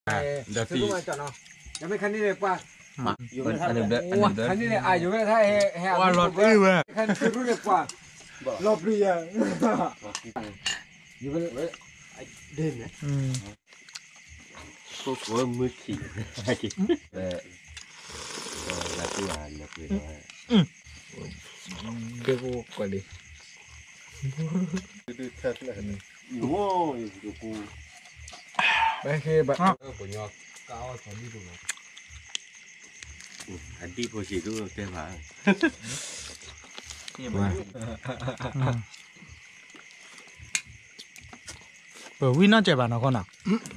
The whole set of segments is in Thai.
เดี๋ยวซื้อมาจอดเนาะยังไม่คันนี้เลยป่ะอยู่ไม่ทันเลยคันนี้เลยอยู่ไม่ทันให้ว่ารถอื้อว่ะคันซื้อเลยป่ะรอบเรียอยู่ไม่เด่นเนี่ยพวกว่ามือขี่อะไรกี่ละตัวละตัวเกี่ยวกับอะไรดูทัดเลยโอ้ยดูกูไม่เคยแบบผมยอกก้าวสอนดีดูนะอันที่พอสิดูเต็มหางเปิดวินน่าเจ็บอ่ะนะคนอ่ะ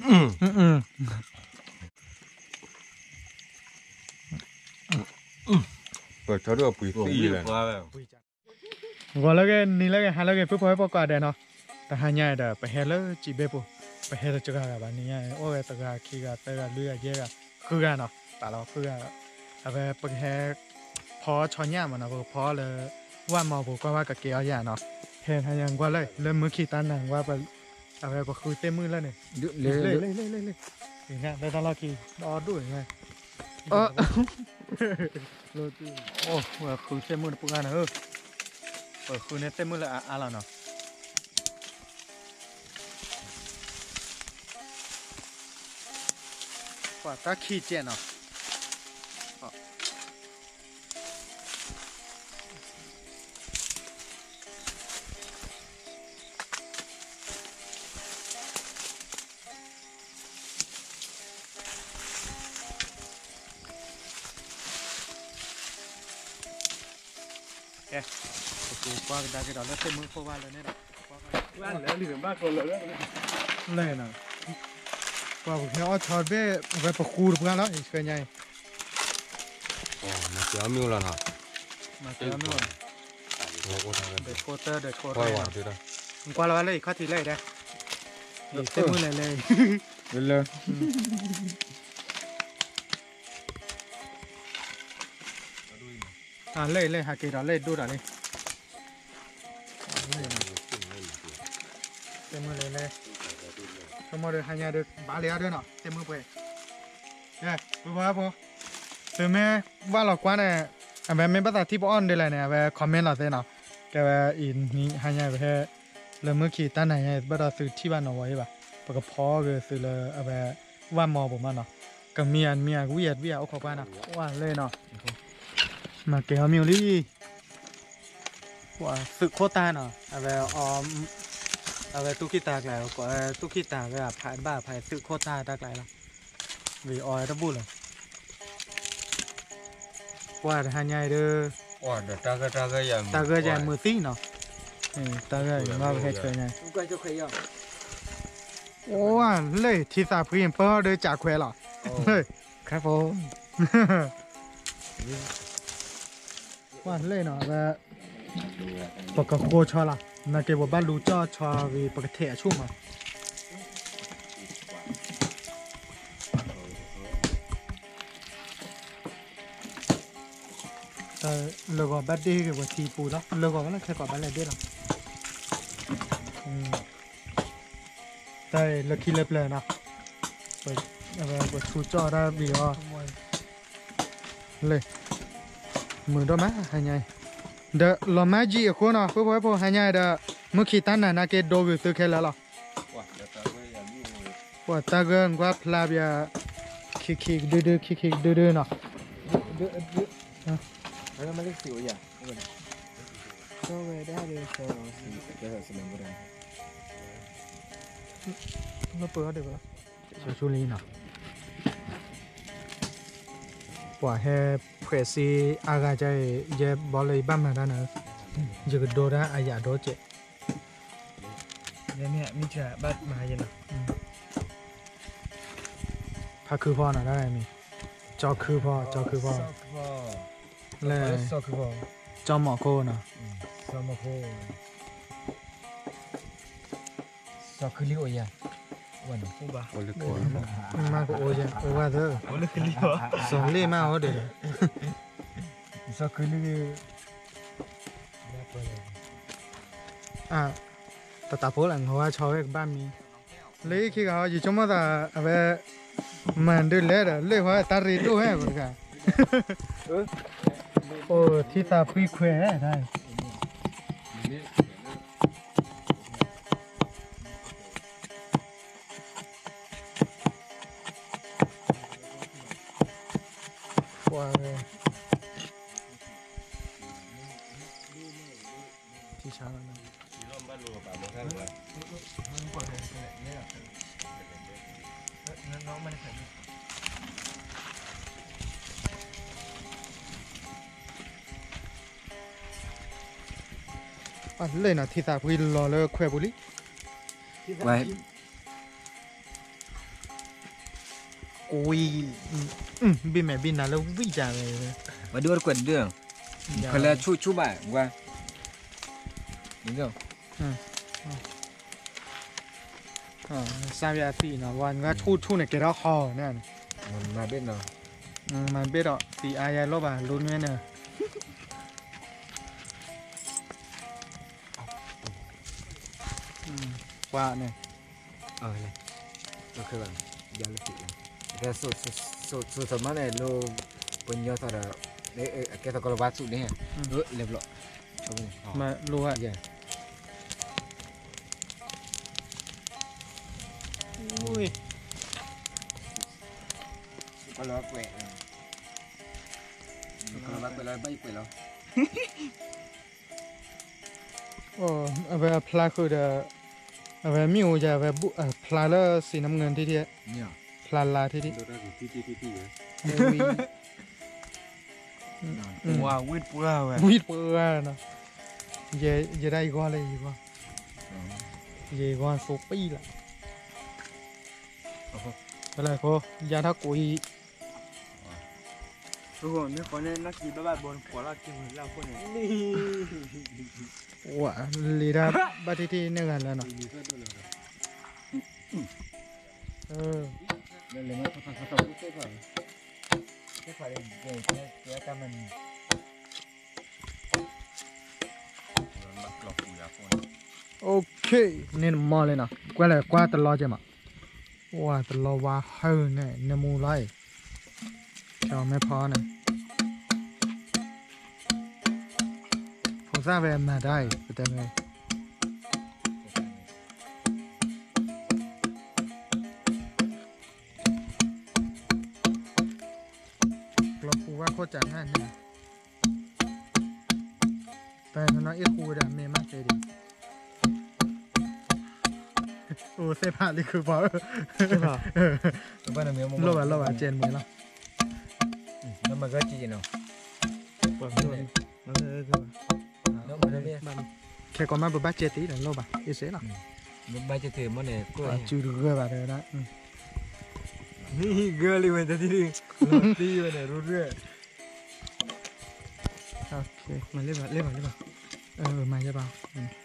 เปิดเขาด้วยปุ๋ยฟรีเลยว่าแล้วกันนี่แล้วกันหาแล้วกันเพื่อพอให้ประกาศได้เนาะแต่หาง่ายแต่ไปเฮลล์จีเบปุ๊ไปเฮลล์จะกันแบบนี้ไงโอ้ยตะกาขี้กาตะกาเลือดเยอะคือกันเนาะแต่เราคือกันเอาไปไปเฮพอชอนย่ามันนะพอเลยว่าหมอบอกว่ากับเกียวย่าเนาะเห็นยังว่าเลยเริ่มมือขี้ตันหนังว่าไปเอาไปก็คือเต็มมือแล้วเนี่ยเลยอย่างเงี้ยได้ตลอดขี้รอด้วยไงโอ้ว่าคือเต็มมือปุ๊กกันคือเนี่ยเต็มมือแล้วอะไรเนาะว่าตาขี้เจนเนาะกูว่าได้กี่ดอกแล้วเต็มมือโคว่าเลยเนี่ยว่าแล้วหรือบ้าคนเลยเลยนะว่าผมเอาชอตไปประคูดพวกนั้นแล้วอีกเป็นไงอ๋อมาเสียมิวแล้วนะมาเสียมิวเด็ดโคเตอร์ค่อยหวานดีนะมึงกว่าเราเลยข้อทีเลยได้เต็มมือเลยเลยเลยหากี่ดอกเลยดูดอกเลยเต็มมือเลยสมมติหายาเด็กบาเลียด้วยเนาะเต็มมือไปเนี่ยรู้ป่ะพ่อถึงแม้ว่าเรากว่าเนี่ยแบบไม่ภาษาที่ป้อนได้เลยเนี่ยแบบคอมเมนต์เราเต้นเนาะแกแบบอินนี่หายาไปแค่เริ่มมือขีดตั้งไหนเนี่ยภาษาสื่อที่บ้านเอาไว้ป่ะปกพ่อก็สื่อเลยแบบว่ามอผมมันเนาะกับเมียกูเวียดเอาเข้าไปนะว่าเลยเนาะมาเกี่ยวมิวลี่ว่าสึกโคตาเนาะแบบแบบตุกิตากแล้วก็ตุกิตากแบบผ่านบ้าผ่านสึกโคตาตากไหลแล้ววีออยดับบุลเลยว่าหายายเด้อว่าเดี๋ยวตาก็ยังมือตีเนาะตาก็ยังว่าไปเฉยไงโอ้เลยที่สาพื้นเพิ่งเดินจากแควหรอเฮ้ยครับผมว่าเลยเนาะแบบปกติโคชอละนักเก็บบ้านรู้จ่อชอวีปกติชุ่มอ่ะแต่เลิกบัดเดย์กับทีปูแล้วเลิกว่าแค่ก่อนบัดเลยเด้อแต่เลิกขี้เล็บเลยนะไปแบบชูจ่อได้บีอ่ะเลยมือด้วยมั้ยหายไงเดลอมาจีคนน่ะพวกหายเดมุขิตันน่ะนักเก็ตโดวิสึกแค่แล้วว่าตาเกินกว่าพลาบยาคิกดื้อเนาะแล้วมันเรียกสิวอย่างก็ไม่ได้เลยโซ่จะสมัยโบราณมาเปิดเดี๋ยวละชูลีเนาะว่าให้เพรสซีอากาศใจเย็บบอลเลยบ้ามาด้านนั้นจะกระโดดได้อายาโดเจเนี่ยมิจฉาบัดมาเย็นละพักคือพ่อหน่อยได้ไหมจอคือพ่อเลยจอมหมอโคนะจอมหมอโคจอคือลิโอยังวันนี้บ้าโอลิโกมากกว่าโอยังโอว่าเถอะโอลิโกลิโอสองเล่มากเขาเด็กจอคือลิแต่ตาโพหลังเขาว่าชอบบ้านมีเลยคิดเขาอยู่ช่วงมาแต่แบบมันดูเล่เล่ว่าตารีดูแฮะคนกันโอ้ที่ตาพี่แควได้ว้าวที่ช้าแล้วนะน้องมันเห็นอ่ะเล่นอ่ะที่ตาพี่รอเลยแควบุรีไว้อุ้ยบินแม่บินนะแล้ววิ่งจ่าเลยมาดูกวนเรื่องเขาเลยชูบ่ายว่านี่ก็สามยาตีนะวันก็ชูเนี่ยเกล้าคอเนี่ยมันมาเบ็ดเนาะมันเบ็ดอ่ะตีอายลบอ่ะลุ้นเนี่ยว่าเนี่ยเลยโอเคบ้างยาวเลยสิแต่สุดสมัยเนี่ยเราเป็นยอดอะไรเนี่ยแกตะกร้าวัดสุดเนี่ยเรียบร้อยมารู้อ่ะอุ้ยก็ล้อเปะก็ล้อเปะแล้วไม่เปะแล้วโอ้เอาไปพลาคือเดเอาไปมีหัวใจเอาไปบุพลาแล้วสีน้ำเงินที่เนี่ยพลาลาที่ว้าววิดปัวเว้ยวิดปัวนะเย่ได้ก้อนเลยดีกว่าเย่ก้อนโซปี้ละอะไรพอยาทักกุยทุกคนนี่คนนี้นักกีฬาบอลหัวเรากินเราคนนี้ว้าลีดาบัตที่เนี่ยกันแล้วเนาะเลยมาทำเส้นผ่านเส้นผ่านเดี๋ยวกันมันโอเคนี่มาเลยนะกว่าเลยกว่าตลอดจะมาว้าตลอดว่าเฮ้ยเนี่ยนมูไล่ชาวไม่พอเนี่ยผมทราบแบบมาได้แต่ไงเราพูดว่าโคตรจังง่ายเนี่ยแต่น้องเอ็กซ์คูดเมย์มากเลยดิโอ้เซฟาลิคือพอใช่ป่ะบ้านเราเมีโลบะเจนมือแล้วแล้วมันก็จีนเนาะปวดหัวแล้วมันเนี่ยแค่ก่อนมาบบาเจตีแต่โลบะเอเซ่หรอบาเจตีมันเนี่ยก็จูดูเกลือแบบเลยนะนี่เกลือเลยมันจะที่นี่ตีมันเนี่ยรู้เรื่องโอเคมาเล่นมามาใช่ป่ะ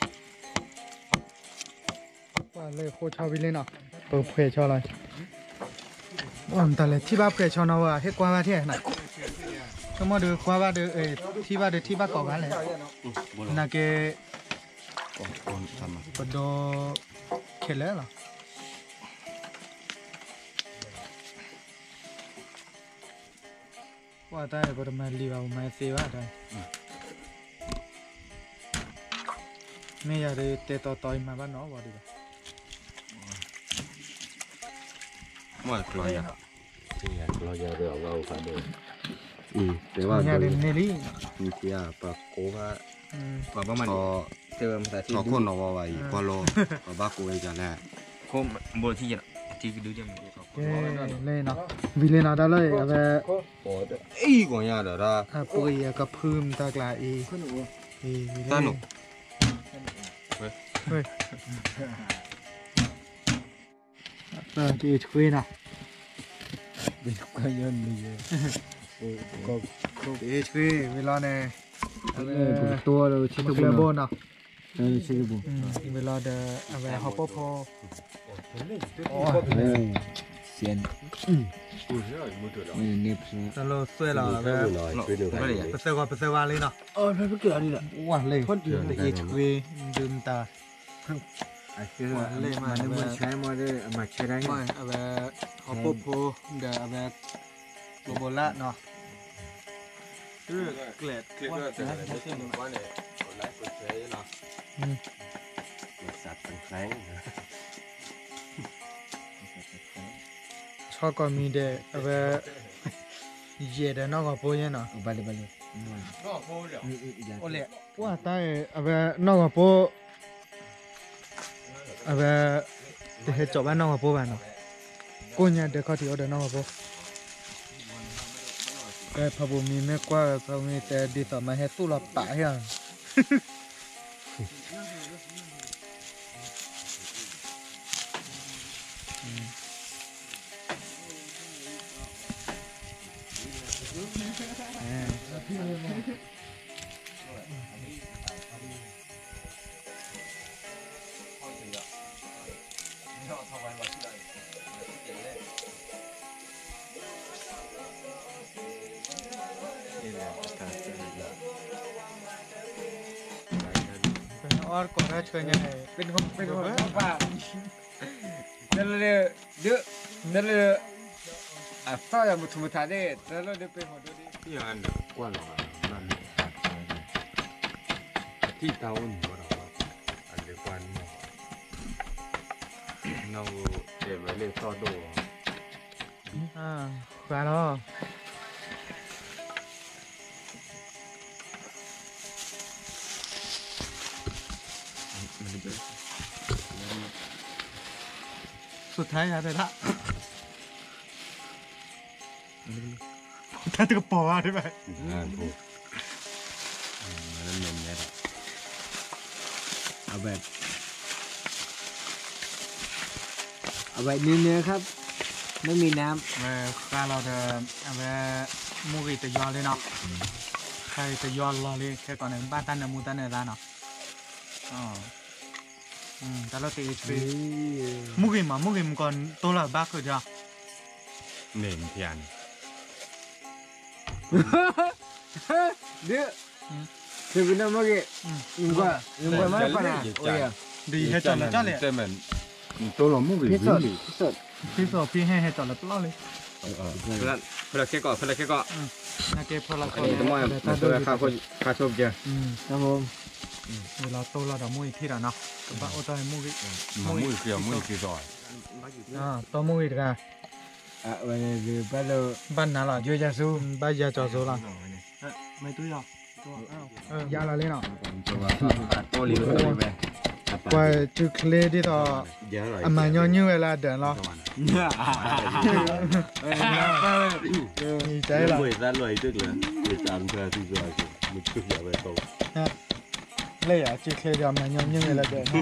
ว่าเลยโคชาววิเลนอ่ะเปิดเพจชอเลยว่าแต่เลยที่บ้านเพจชอนะว่าเฮ็ดกว่าบ้านที่ไหนก็มาดูกว่าบ้านดูที่บ้านก่อบ้านเลยน่าเกปดเข็ดแล้วหรอว่าแต่ปดมาลีบาไม่เสียว่าได้ไม่อยากได้เตะต่อยมาบ้านน้องว่าดีป่ะมันกลัวอย่างกลัวอย่างเดียวเราฝันเลยแต่ว่าเนี่ยเนลี่มีเสียปะโก้ว่าประมาณเติมแต่ที่ขอคนเอาไว้พอโลก็บ้ากูเองจะแน่คงบนที่ที่ดูจะมีเล่นเนาะวิเลนาได้เลยแบบกว่าอย่างเดียวละปุยกับพื้นตากลาสนุกเฮ้ยจีช่วยนะเป็นการยันดีก็ช่วยเวลาเนี่ยตัวเราชิบุบนนะชิบุเวลาเดอะไรฮอปพอเสียนนี่ตลอดสวยหล่อแบบเปเซวาเลยเนาะไม่เกี่ยวนี่แหละว้าเลยคนอื่นเลยช่วยดื่มตาคือมันไม่ใช้มาได้มาใช้ได้ไงไม่เอาไปเขาปุ๊บโพเดี๋ยวเอาไปโบโบละเนาะเกล็ดว่าจะอะไรไม่ใช่หนึ่งว่าเนี่ยกดไลค์กดแชร์เนาะสัตว์เป็นแคล้งชอบก็มีเดเอาไปเย็ดนอกก็โพยังเนาะบาลีก็โพเดี๋ยวโอเล่ว่าแต่เอาไปนอกก็โพเอาไปเดี๋ยวจบว่านอกก็โพบ้านเนาะกูเนี่ยเดี๋ยวเขาที่เอาเดี๋ยวนอกก็โพแต่พอบุมีไม่กว่าพอมีแต่ดีต่อมาให้สู้เราป่าเฮียऔर कोरा छने है เป็นคนป่านั่นเลยเดือนั่นเลยต่อจากมุทุมุทาได้นั่นเลยเป็นหัวดูดิที่อันกว้างหรอนั่นที่เตาอุ่นบ่หรออันเดียวกันเราเก็บไว้เลยต่อโด claro สุดท้ายอะไรละถ้าตัวปอได้ไหมงานพวกนั่นเน้นเนี่ยเอาแบบเนื้อครับไม่มีน้ำปลาเราจะเอาไปมูกิจะยอเลยเนาะใครจะยอรอเลยแค่ก่อนหนึ่งบ้านตันเนี่ยมูตันเนี่ยร้านเนาะอ๋อแต่เราตีไปมูกิมันก่อนตัวละบ้าคือจ้ะเน้นเทียนเดือคือเป็นน้ำมันกี่ยิ่งกว่าไม่ปะนะโอ้ยดีให้จอดแล้วจ้าเลยแต่มันตัวเราไม่พิวิ่สงดพิสดพี่ให้จอดแล้วเปล่าเลยเพื่อนแค่ก่อนน่าเก็บพอเราอันนี้ต้องมาเพื่อค่าชมเจ้าครับผมเวลาโตเราจะมูอีที่ละเนาะบ้าโอ้ตอนมูกิมือเกี่ยวมือกี่ซอยตัวมูอีกันวันนี้ไปแล้วบ้านนั่นละยูจะสู้บ้านยาจอโซละไม่ตุ้ยหรอกยาละเลยเนาะตัวรีวิวไปว่าจุดเคลที่ต่ออามาย้อนยื้อเวลาเดินเนาะมีใจละมือด้านลอยตึกเลยไปจานเธอที่ซอยมือตึกอย่าไปตกเลยอ่ะจุดเคลที่อามาย้อนยื้อเวลาเดินเนาะ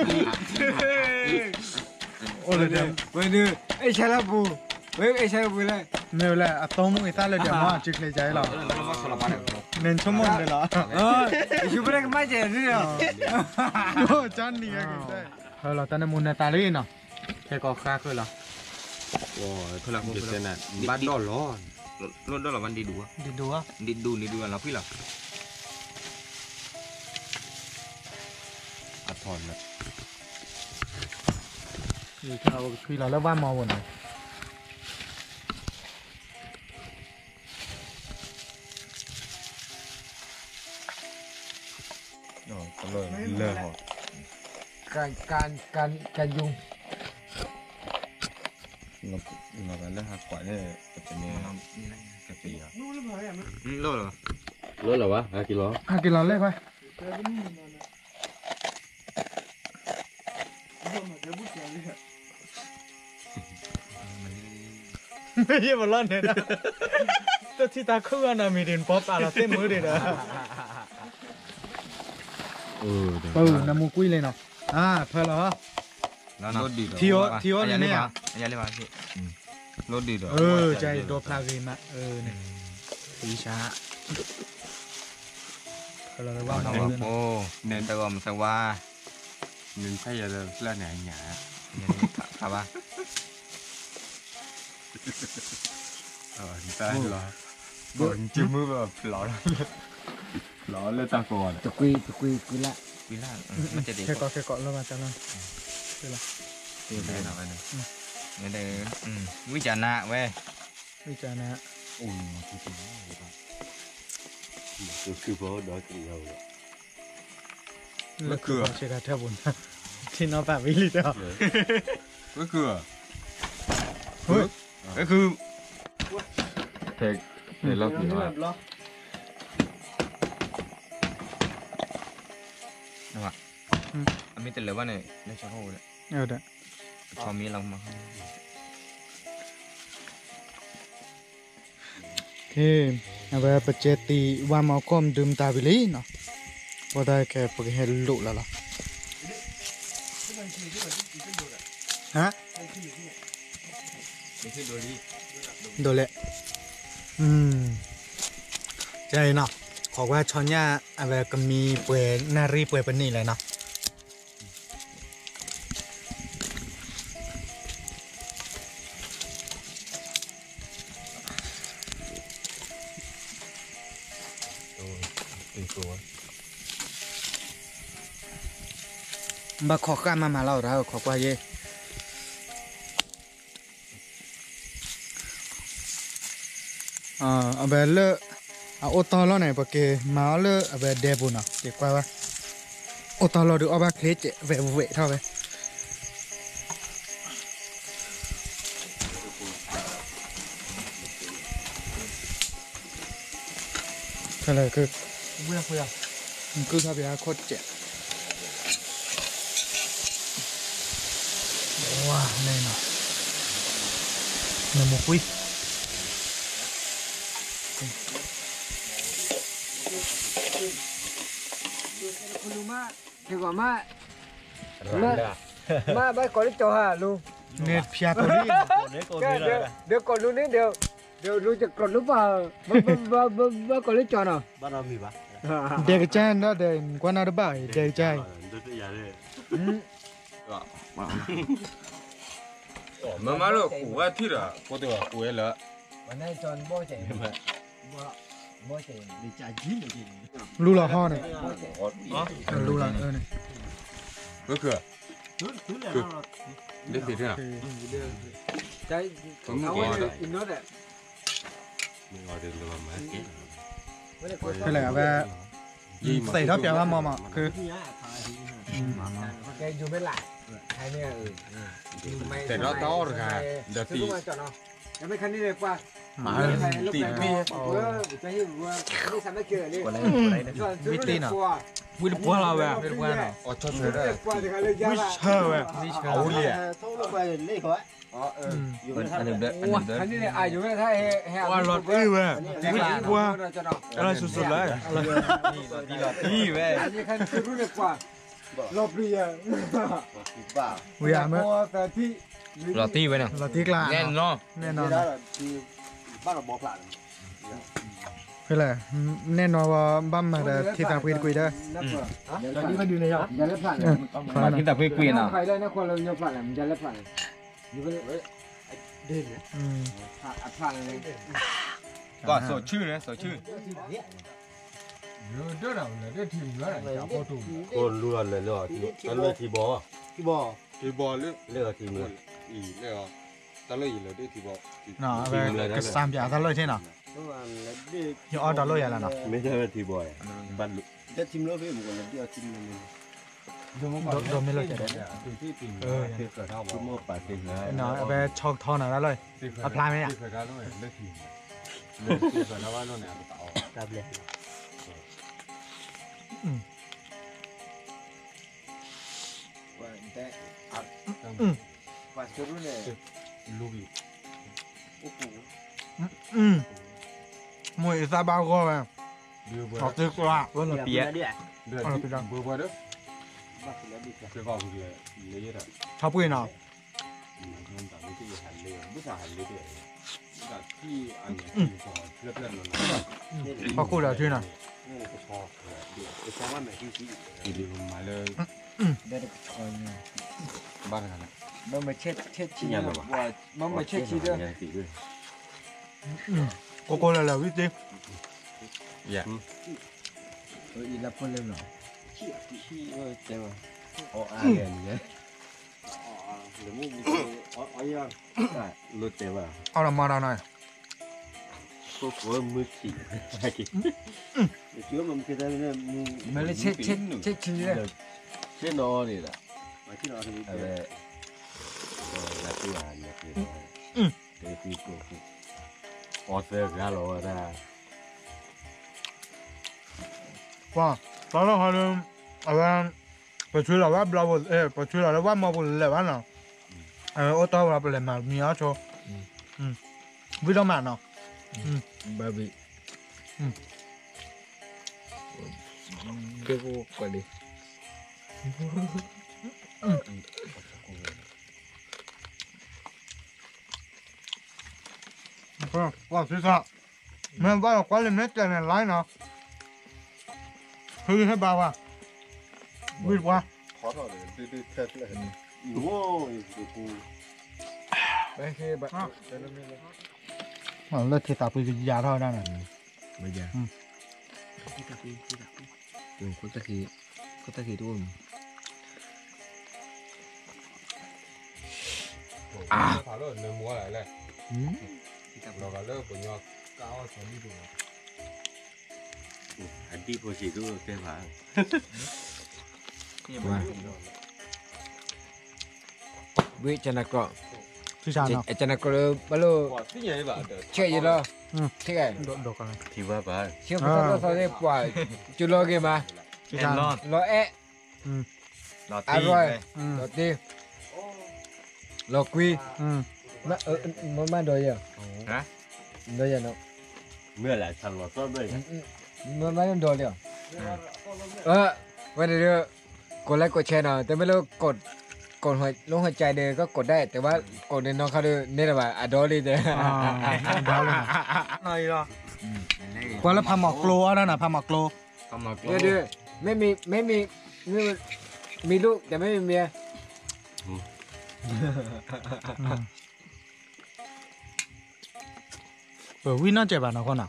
โอ้เลยเดินวันนี้ไอ้ชาลาบูไอ้ชาลาบูเลยไม่เป็นไรอะต้องมึงอีตาเลยเดี๋ยวมาจุดเคลใจหรอเน้นชั่วโมงเลยเหรอชูเปอร์ก็ไม่เจอเนี่ยโอ้จันนี่ไงเราตอนนั้นมุนตาลีเนาะแค่ก็ค่าคือเหรอโอ้ยพลังจิตน่ะบ้านดอร้อนรถดอลมันดีดูอ่ะดีดูอ่ะดีดูแล้วพี่หรออัดทอนนะอยู่เราคือเราแล้วว่ามอวนเลยอ๋อก็เลยเลิกหมดการยุงเราไปเลิกหักกว่าเนี่ยจะมีกระตีอ่ะรถเหรอรถเหรอวะ5 กิโล 5 กิโลเลยไปไม่ใช่บอลลอนเนี่ยนะแต่ที่ตาคู่กันนะมีดินป๊อปอะไรเต็มมือเด็ดอ่ะน้ำมูกุ้ยเลยเนาะเพื่อเหรอรถดีทีโอเนี่ยเนี่ยอย่าเลยมาพี่รถดีเหรอใจโดพลากีมาเนี่ยวิชาเราเลยว่าน้องโอ้เน้นแต่ว่ามันสว่านึงใช่ยาเลยเล่นไหนหยาครับว่าใช่หรอบ่นจิ้มมือแบบหล่อเลยตาก่อนจะคุยละวิลล่ามันจะดีแค่เกาะแล้วมาจากนั้น对了， 对对哪位呢？那得วิจารณะเว้ย没讲呢。 哦，就是那个。 就是不到这里头了。 那个这个太稳了，听到范围里的。 ก็คือก็คือเทคล็อกอยู่ว่านั่นว่ะอันนี้แต่เลยว่าในช่องโหว่เนี่ย有的。 พอมีเรามาโอเคเอาไปประเจตีว่ามาก้มดื่มตาไปเลยเนาะพอได้แค่ปกให้ลุแล้วล่ะฮะไม่ใช่โดรีโดนเลยใจเนาะขอว่าช้อนยาเอาไปก็มีเปื่อยนารีเปื่อยเป็นนี่เลยเนาะบักขอกันมาเล่าเราขอกว่าเย่เอาไปเลิกเอาโอตอล้อไหนปะเกมาเลิกเอาไปเดบุนะเด็กกว่าว่าโอตอล้อดูเอาไปเคลเจเวเท่าไปอะไรคือคุยคือถ้าเป็นโคตรเจ็บว้าแน่นอนเนี่ยมุกุยคุณลุงมาเดี๋ยวก่อนมาไปก่อนที่จะหาลุงเนี่ยเพียตัวนี้เดี๋ยวก่อนลุงนี่เดี๋ยวลุงจะกดหรือเปล่ามาก่อนที่จะเนาะบ้านเรามีปะเด็กใจนะเด็กกว่านาร์บ้าเด็กใจเด็กใหญ่เลยมาแล้วกูว่าที่ละกูตัวกูเอละวันนี้จอนบ่เจ๋งบ่เจ๋งดีใจยิ้มจริงรู้ละห่อเนี่ยอ๋อรู้ละเนี่ยก็คือเด็กติดเนี่ยใจเอาไว้อินโนเดไม่เอาเดินเลยมาเก็บเป็นไรอะแบบใส่ท่อเปียกว่ามอมอ่ะคือแกอยู่ไม่หลับใครเนี่ยแต่เราต้องหรือไงเดี๋ยวตีมาจอดเนาะยังไม่คันนี้เลยป่ะมาตีพี่จะให้รู้ว่าไม่สามารถเกิดเลยวิตีน่ะวิลปัวเราเว้ยวิลปัวเราอ๋อชอบเลยวิชเชอร์เว้ยเอาเลย通路过来那个， อ๋ออันนี้เด้ออันนี้เด้อคันนี้เนี่ยอยู่ไม่ได้ให้ว่ารถอื้อเว้ยวิชว่าจอดเนาะอะไรสุดๆเลยอะไรดีละตีเว้ยอันนี้คันคือรู้เลยป่ะรอบเรียน吧？ วิยาเมื่อแต่ที่เราตีไว้เนี่ยเราตีกลางแน่นอนแน่นอน你那是บ้านเราบอกหลานเป็นไรแน่นอนว่าบั้มมาแต่ที่ตาคุยคุยได้ตอนนี้มันอยู่ในยอดยันเล็บผ่านมากินแต่พี่กุยน่ะใครได้นะคนเรายันผ่านมันยันเล็บผ่านอยู่เป็นเด่นผ่านเลยก็สดชื่อนะสดชื่อเดี๋ยวเราเนี่ยได้ถึงแล้วจะพอถูกคนรู้อะไรเนาะอันนี้ที่บ่ที่บ่ทีบอลเลือกเรื่องที่มืออีเลือกตะเลยอีเลยด้วยทีบอลเนาะแบบก็สามอย่างตลอดใช่เนาะยังออดอลลาร์อย่างละเนาะไม่ใช่ที่บ่บ้านจะทิมแล้วพี่มันก็เดี๋ยวทิมเลยโดนไม่เลิกจะได้ที่เกิดเท่าบ่มั่วปัดดินแล้วเนาะแบบช็อกทอนอะไรเลยอัพไลน์ไหมอ่ะที่เคยได้ด้วยเลือกทีมเลือกที่เคยได้ว่าโน่นเนี่ยต่อครับเลยแต่ว่าสุดเนี่ยลูบีมวยซาบาโก้แบบเดือบออกตึกว่าว่าเราเปียเดี๋ยวเดือดเบื่อเด้อเกี่ยวกับเลยเลยอะชอบปุ้ยเนาะมันแต่ไม่ใช่หันเลยไม่ใช่หันเลยเดี๋ยวแต่ที่อันนี้ที่พอเลือกเล่นมันพอคู่แล้วที่น่ะก็ชอบเดี๋ยวไปซ้อมวันไหนที่ดีมาเลยได้ชอยเนี่ยบ้านกันนะมันมาเช็ดชีว่ามันมาเช็ดชีด้วยโกโก้แล้ววิจิอย่าอีละคนเล่นหรอเจ๋งอ๋ออะไรเนี่ยหรือมึงมีอ๋อยังได้รถเต็มอ่ะเอาละมาหน่อยก็กลัวมือขี่อะไรกินเดี๋ยวมันคิดได้เนี่ยมึงมาเลยเช็ดชิ้นเลยเช่นนอนนี่แหละมาที่นอนนี่อะไรนักที่อ่านนักที่เดี๋ยวพี่กูออเซอร์กันหรอนะว่าเราหาเรื่องอะไรไปช่วยเราว่าเราไปช่วยเราว่ามาบุญเลยว่าเนาะโอ้ตัวเราไปเลยมามีอะไรโชว์วิธีมันเนาะบาร์บีเกี่ยวกับอะไรว่าสิครับแม่ว่าเราควรเลยไม่เจอในไลน์เนาะคือให้บ่าวว่าวิดว่าขอโทษเลยดื้อๆแท้เลยโอ้ยกูไม่ใช่แบบเลิกที่ตาไปยาเท่านั้นน่ะไม่ใช่ที่ตะกี้ตัวคนตะกี้ทุกคนถามแล้วเนื้อหมูอะไรเลยเราก็เลิกปุ่นยอก้าวสองนิดดูอันที่พอสิดูเต็มหางว่าวิจารณ์ก็ที่ชาเนาะจารย์ก็เลยบาลูว่าที่ไหนบ้างเด้อเชื่ออยู่แล้วที่ไงโดกันที่ว่าบ้านเชื่อพวกเราตอนนี้ปล่อยจุลกิมาที่ชารอเอะอร่อยรอตีรอกุยมาโดยยังฮะโดยยังเนาะเมื่อไหร่ทันว่าก็ไม่มาโดยยังวันนี้กดไลค์กดแชร์หน่อยแต่ไม่รู้กดหัวใจเดินก็กดได้แต่ว่ากดในน้องเขาดูนี่แหละว่าอดอลี่เด้อดาวเลยหน่อยเหรอว่าแล้วพาหมอกโกลอะไรน่ะพาหมอกโกลเดี๋ยวไม่มีลูกแต่ไม่มีเมียวิน่าเจ็บอ่ะนะคนน่ะ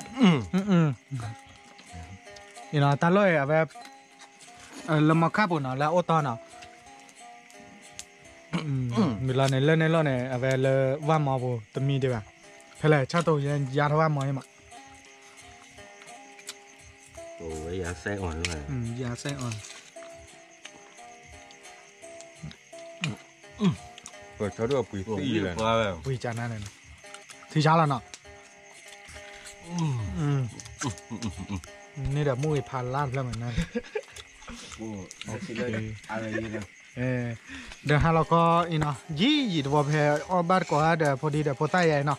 นี่นะตาลอยอ่ะแบบเรามาฆ่าปุ่นอ่ะแล้วโอตอนอ่ะเวลาในเล่นเนี่ยแบบเลยว่ามาบุตมีดีป่ะเพลย์ชาติยันยาทว่ามาเนี่ยโอ้ยยาแทรกอ่อนเลยยาแทรกอ่อนเปิดเขาด้วยปุ๋ยตีเลยปุยจานนั่นเลยที่ช้าแล้วเนาะนี่เดี๋ยวมุ้ยพันล้านแล้วเหมือนนั้นโอ้คิดเลยอะไรอย่างเงี้ยเดี๋ยวเราก็อีเนาะยี่ตัวเพออบ้านก็เดี๋ยวพอดีเดี๋ยวพอใต้ใหญ่เนาะ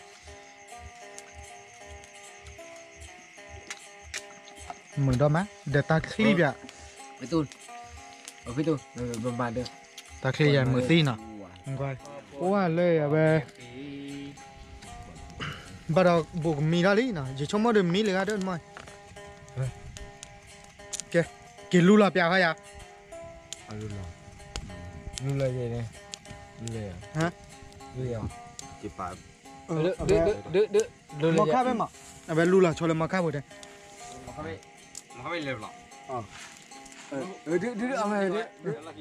เหมือนเดิมไหมเดี๋ยวตาคลีบอ่ะพี่ตูนประมาณเดิมตาคลีบอย่างมือตีเนาะก็ว่าเลยอ่ะเว้ยบาร์บุกมีอะไรนะยิ่งชมว่าเดิมมีเลยก็เดินมากินลูลาเปียกฮะลูเลยเนี่ยลูเลยฮะลูเลยจีบปากดื้อมาฆ่าไปมั้งแบบลูลาชวนเลยมาฆ่าหมดเลยมาเข้าไปเลยหรอดื้อเอาไปดื้อ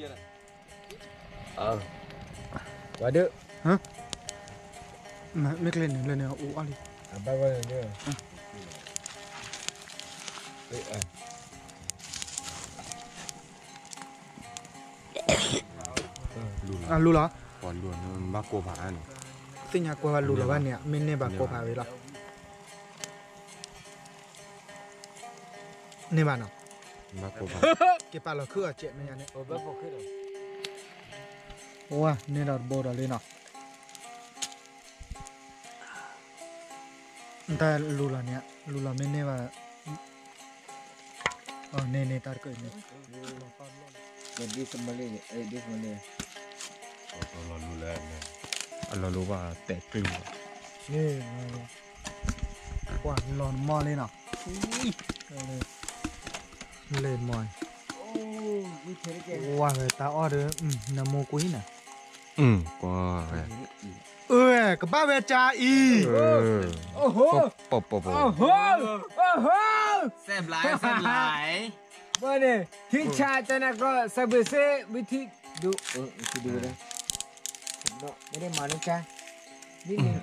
ว่าดื้อฮะไม่เคยเล่นโอ้อะไรไปว่าดื้อลูลาก่อนด่วนมันมากโกผาเนี่ยสิ่งที่กว่าลูลาว่าเนี่ยไม่เนี่ยแบบโกผาเวลาเนี่ยบ้านเนาะมากโกผาเก็บปลาเราคือเจ็บไหมเนี่ยโอ้แบบคือเนาะโอ้เนี่ยเราโบราณเลยเนาะแต่ลูลาเนี่ยลูลาไม่เนี่ยว่าเนี่ยตาร์ก็เนี่ยดิสมาเลยดิสมาเลยเรารู้แล้วเนี่ยเรารู้ว่าแตกกลิ้งนี่ว่าหลอนมอเลยเนาะเล่นมอยว่าเลยตาอ้อเด้อน้ำมูกุยน่ะก็กับบ้าเวจาอีโอ้โหปบโอ้โหแซ่บหลายว่าเนี่ยที่ชาจะนะก็สับเซ่วิธีดูดูเลยไม่ได้มานะจ๊ะนิดนึง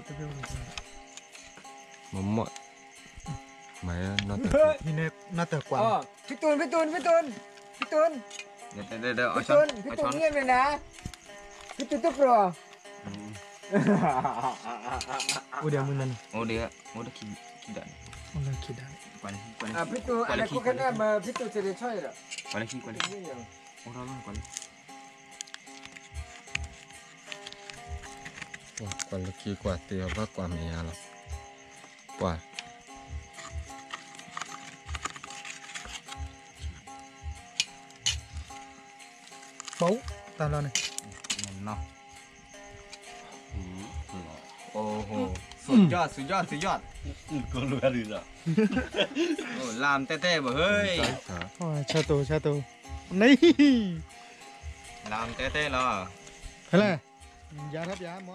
มันหมดไม่นอนแต่ที่เนี่ยน่าจะกว่าอ๋อพี่ตูนเดี๋ยวเอาพี่ช้อตูนนพี่เอาตูช้อน นเงียบเลยนะพี่ตูนตุ๊กรอโอ้เดี๋ยวมึงนั่นโอ้เดี๋ยวโอ้เดี๋ยวคิดได้มันเลยคิดได้กวนกวนอ่ะพี่ตูนอะไรพวกนั้นมาพี่ตูนจะได้ช่วยเหรอกวนคิดกวนไม่ยังโอ้เราลองกวนกวนลูกขี้กว่าเตียวว่ากว่าเมียหรอกกว่าปุ๊บตามเราเนี่ยเนาะโอ้โหสุดยอดก็รู้อะไรล่ะโอ้ลามเต้ๆบ่เฮ้ยโอ้ชาโตนี่ลามเต้ๆเหรอเฮ้ยยาทับยาหมอ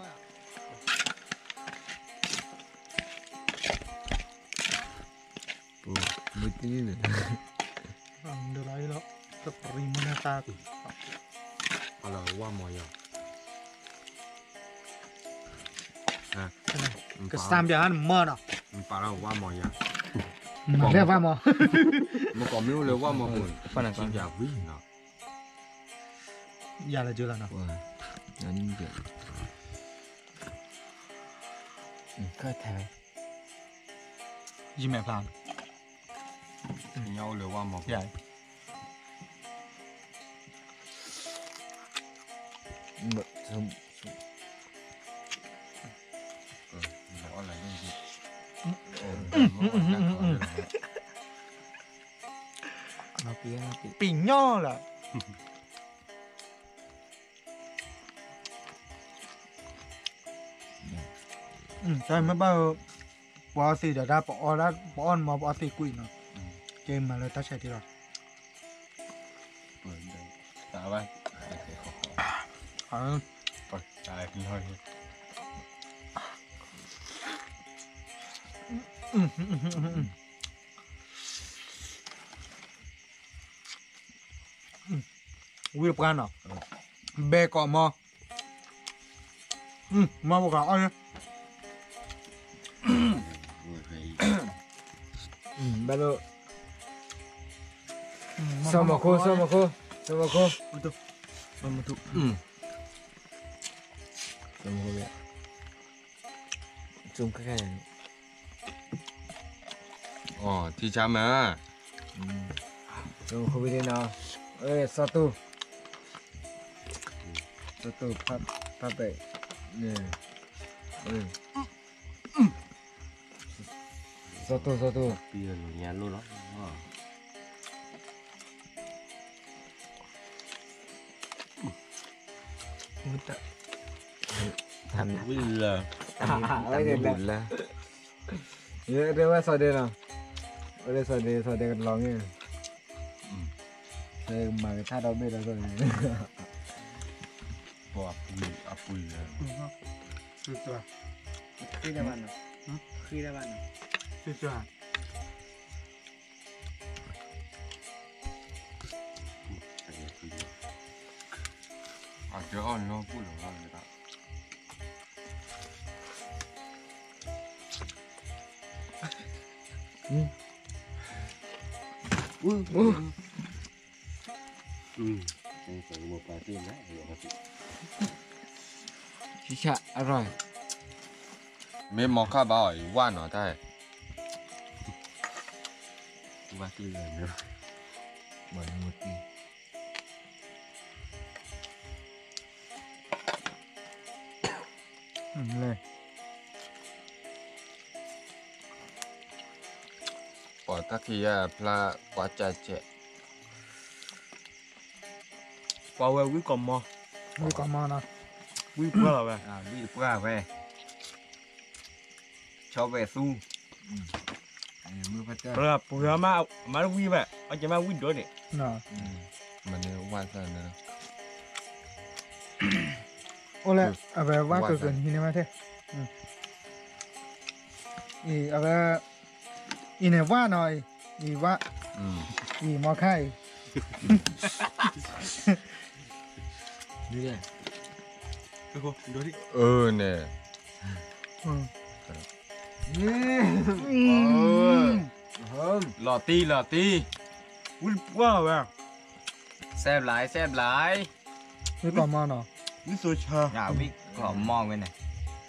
ปูมือตีเลยเดี๋ยวไรแล้วก็ปริมาณตาอะไรว่ามอยอ่ะก็สามอย่างหมอเนาะมันปลาเราว่ามอยอ่ะมันเรียกว่าหมอเมื่อก่อนไม่รู้เลยว่ามอหุ่นปนกินยาวิ่งเนาะยาละเจอแล้วเนาะว่านั่นเดี๋ยวก็แทงยิ้มแม่พลานเงาเลยว่ามอใหญ่หมดสมบอกอะไรนี่ดิโอ้มาเปียมาปีปิ่งย่อล่ะใช่ไหมเปล่าปอสีเดี๋ยวได้ปอแล้วปอนมาปอสีกุยเนาะเกมมาเลยตั้งใจที่เราเปิดเลยตาไปอ๋อปดตายกินหอยวิ่งกันเนาะเบกอมอมาบอกกันอ๋อเนี่ยบาโลสมโคมันมาทุกสมโคเนี่ยจุ่มแค่อ๋อที่ช้ามาสมโควิดเนาะเอ้ยสตูพับไปเนี่ยเอ้ยสตูเปลี่ยนงานรู้แล้วมุดอะทำวิ่งเลยอะไรเด็ดบุญแล้วเยอะเรียกว่าสวัสดีเนาะเรียกสวัสดีกันร้องเนี่ยเรียกมาถ้าเราไม่ได้ก็เลยปอบปุยเลยสุดตัวขี้ได้บ้านเนาะขี้ได้บ้านเนาะสุดตัวอาจจะอ่อนน้องพูดหรือว่าอะไรก็ใส่หมวกปลาเตี้ยนะเดี๋ยวมาสิชิชะอร่อยไม่มองข้าบ่อยว่าหน่อได้ว่าที่เลยเนาะเหมือนมุตีเลยปอดตะกี้พระกว่าจะเจ็บปาเววิ่งก่อนมอมือก่อนมานะวิ่งเพื่ออะไรวิ่งเพื่อไปชอบไปสู้มือพัดเจ้าเพื่อมาวิ่งแบบอาจจะมาวิ่งด้วยเนี่ยเนาะมันเนี่ยวันสั้นนะโอ้เลยเอาไปว่าเกินที่นี่มาเถอะเอาไปอีเนี่ยว่าหน่อยอีว่าอีมอไข่นี่แหละเทุกคนดูดิเนี่ยหล่อตีวิ่งว่าแบบแซ่บหลายนี่ก่อนมาเนาะนี่โซชาอย่าวิขอมองไว้หน่อย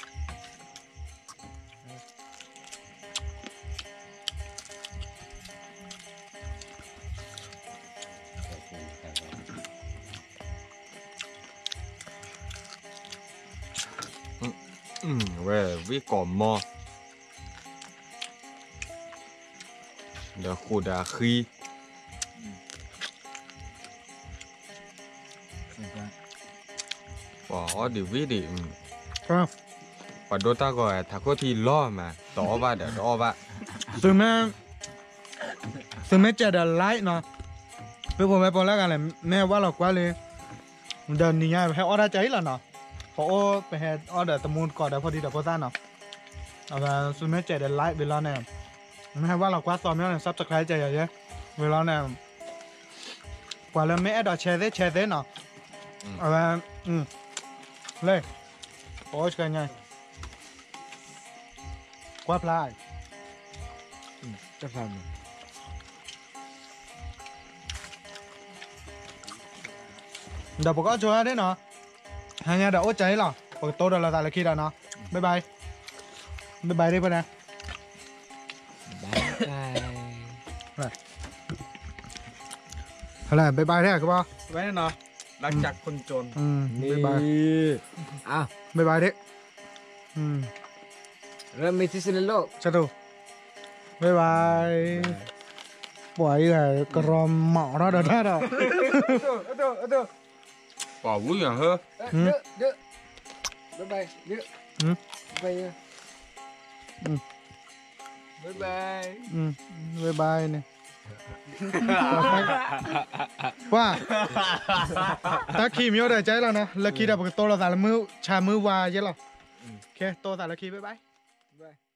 เว้ยวิก่อมอเดี๋ยวขูดาคีป๋อดิวิดิครับปัดโดตาก่อนถ้าก็ที่ล่อมาต่อว่าเดี๋ยวต่อว่าซึ่งแม่จะได้ไลท์เนาะเพื่อผมไปปอนแล้วกันเลยแม่ว่าเรากว่าเลยเดินนี่ไงให้ออเดอร์ใจละเนาะพอไปให้ออเดอร์ตะมูลก่อนเดี๋ยวพอดีเดี๋ยวพอซ่าเนาะเอาไปซึ่งแม่จะได้ไลท์เวลาเนี่ยไม่ให้ว่าเรากว่าซ้อมแล้วเนี่ยซับสไครต์ใจอย่างเงี้ยเวลาเนี่ยกว่าแล้วแม่ดอแชร์ได้เนาะเอาไปเลยโอ้ยกันไงกว่าพลายจะฟังเดี๋ยวผมก็ช่วยได้เนาะหายาเดี๋ยวโอ้ใจหรอปกติเดี๋ยวเราตายละคิดแล้วเนาะบ๊ายบายได้ปะนะบายบายอะไรบ๊ายบายได้ครับป่ะไว้เนาะหลังจากคนจนนี่บ๊ายบายอ้าวบ๊ายบายดิเริ่มมีที่สุดในโลกชัดดูบ๊ายบายปล่อยไงกระมเหมาะเราเดี๋ยวได้เนาะป๋อวุ้ยอย่างเฮ้อเยอะบ๊ายบายเยอะไปเยอะบ๊ายบายบ๊ายบายเนี่ยว่าถ้าขี่มีอะไรใจแล้วนะแล้วขี่ได้ปกติเราแต่ละมือชามือวายเยอะหรอโอเคโตแต่ละขี่บ๊ายบาย